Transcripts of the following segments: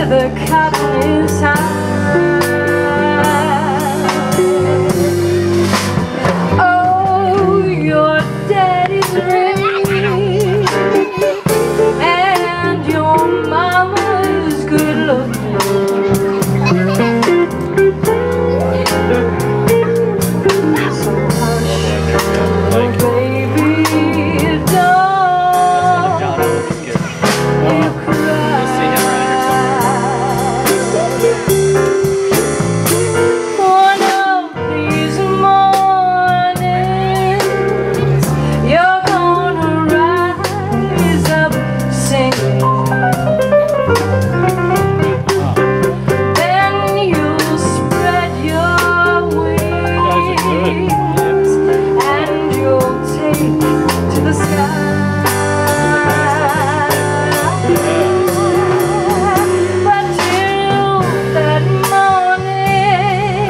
the cotton is high. Oh, your daddy's rich and your mama's good looking. So hush, baby, don't you cry. One of these mornings you're gonna rise up singing. Then you'll spread your wings and you'll take to the sky. But till that morning,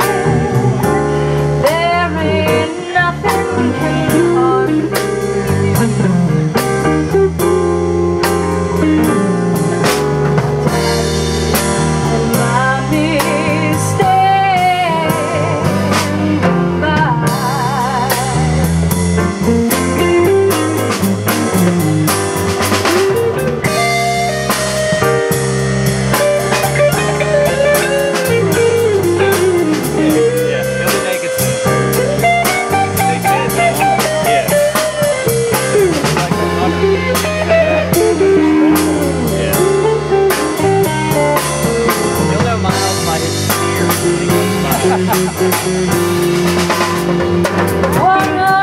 there ain't nothing can harm you. And mommy's standing by. One